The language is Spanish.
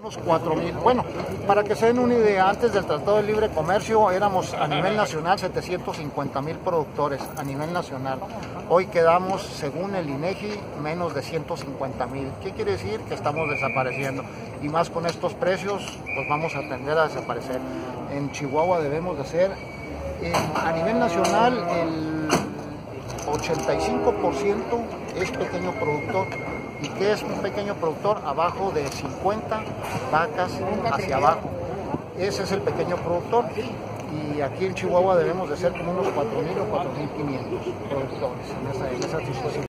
Unos 4,000. Bueno, para que se den una idea, antes del Tratado de Libre Comercio éramos a nivel nacional 750,000 productores a nivel nacional. Hoy quedamos, según el INEGI, menos de 150,000. ¿Qué quiere decir? Que estamos desapareciendo. Y más con estos precios, pues vamos a tender a desaparecer. En Chihuahua debemos de ser, a nivel nacional, el 85% es pequeño productor. ¿Y qué es un pequeño productor? Abajo de 50 vacas hacia abajo. Ese es el pequeño productor. Y aquí en Chihuahua debemos de ser como unos 4,000 o 4,500 productores en esa situación.